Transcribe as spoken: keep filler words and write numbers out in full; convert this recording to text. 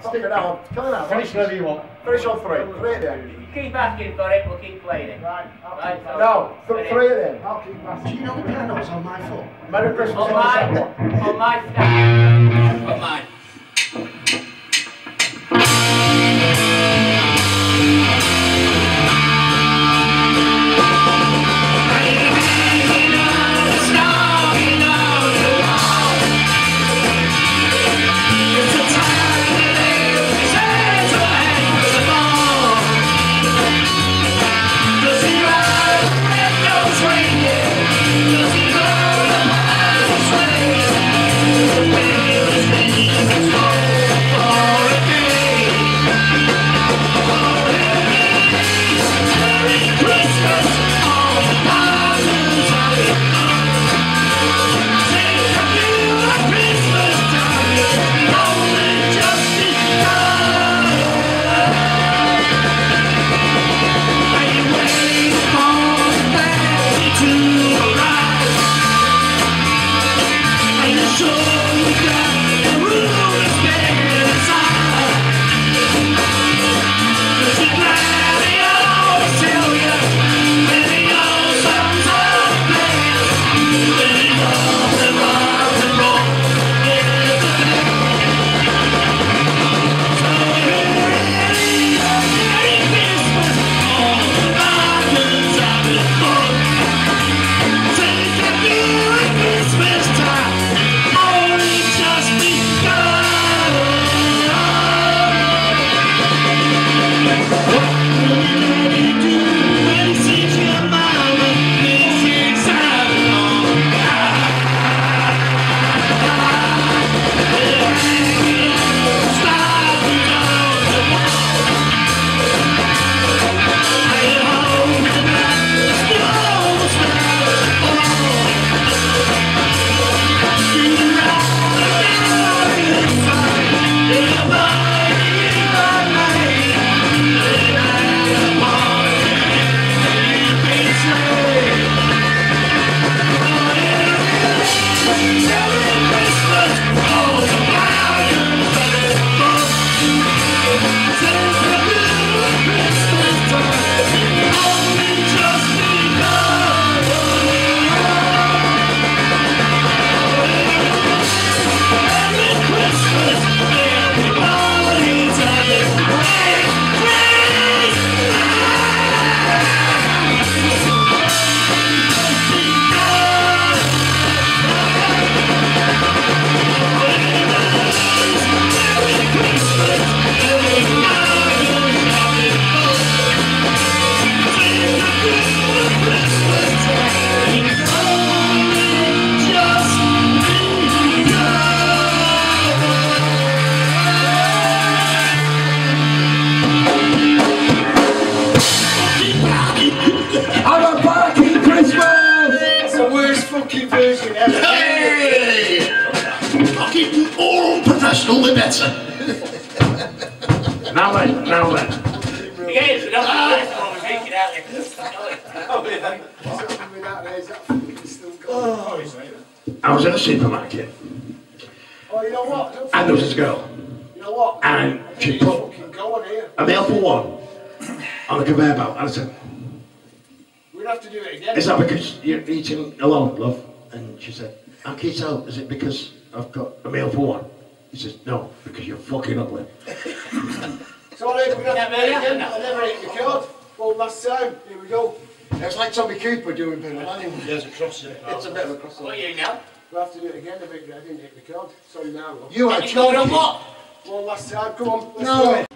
Stick it down. Come on, Finish wherever you want. Finish on three. Three then. Keep asking for it, we'll keep playing it. Right. Right, so No, th three then. I'll keep asking. Do you know the piano's on my foot? Merry Christmas. On mine, on my stand. On mine. Version ever. Hey! I'll keep you all professionally better. Now then, now then. Yes, we don't do this one, we're taking it out there. I was in a supermarket. Oh, you know what? Don't And there was this girl. You know what? And she put Go on here. a meal for one on the conveyor belt. And I said, We'd have to do it again. is that because you're eating alone, love? And she said, how can you tell? Is it because I've got a meal for one? He says, no, because you're fucking ugly. So we're going to have to do it again. I never ate the card. Well, last time. Here we go. It's like Tommy Cooper doing Bill Animal. There's a cross there. It's a bit of a cross. What are you now? We'll have to do it again. I didn't hit the card. Sorry now, love. You are Going on joking. what? Well, last time. Come on. Let's No. do it.